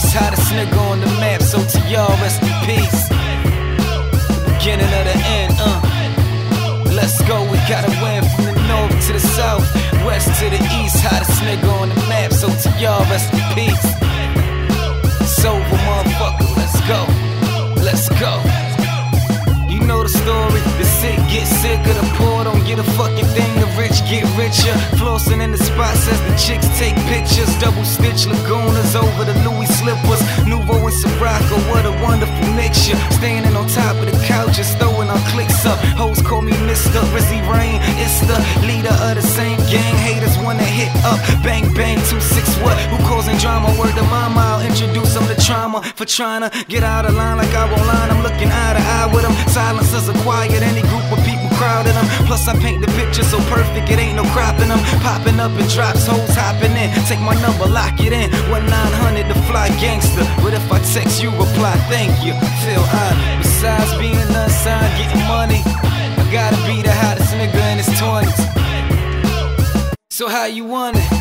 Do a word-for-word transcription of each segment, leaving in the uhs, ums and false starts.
east, hottest nigga on the map, so to y'all, rest in peace. Beginning of the end, uh let's go, we gotta win from the north to the south, west to the east, hottest nigga on the map, so to y'all, rest in peace. It's over, motherfucker, let's go, let's go. You know the story, the sick get sicker, the poor don't get a fucking thing, the rich get richer. Flossing in the spots as the chicks take pictures, double stitch Lagunas over the Louis slippers, Nouveau and Sirocco, what a wonderful mixture. Standing on top of the couch, just throwing our clicks up. Hoes call me Mister Rizzy Rain, it's the leader of the same gang. Haters wanna hit up, bang bang, two six what? Who causing drama? Word to mama, I'll introduce them to trauma for trying to get out of line like I won't line. I'm looking eye to eye with them. Silencers are quiet, any group of people crowding them. Plus I paint the picture so perfect, it ain't no cropping them. Popping up in drops, hoes hopping in. Take my number, lock it in. one nine hundred to fly gangster. But if I text you, reply thank you. Feel honored. Besides being unsigned, getting money, I gotta be the hottest nigga in his twenties. So how you want it?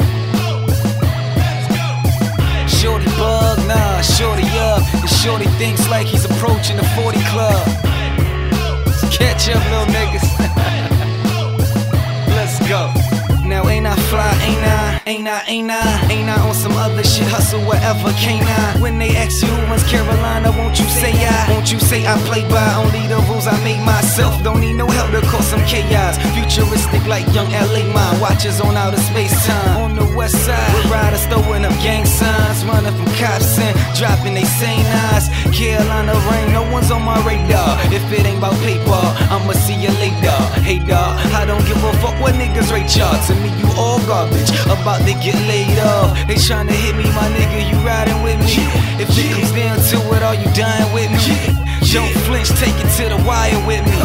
Shorty bug, nah, shorty up. And shorty thinks like he's approaching the forty club. So catch up, little niggas. Let's go. Now ain't I fly, ain't I, ain't I, ain't I, ain't I on some other shit, hustle wherever, can't I? When they ask you who runs Carolina, won't you say I, won't you say I play by only the rules I made myself? Don't need no help to cause some chaos, futuristic like young L A mine, watches on outer space time. On the west side, with riders throwing up gang signs, running from cops and dropping they sane eyes. Carolina rain, no one's on my radar. If it ain't about paper, I'ma see you later. Hey dawg, I don't give a fuck what niggas rate y'all. To me you all garbage, about to get laid off. They tryna hit me, my nigga, you riding with me? If it comes down to it, are you dying with me? Don't flinch, take it to the wire with me.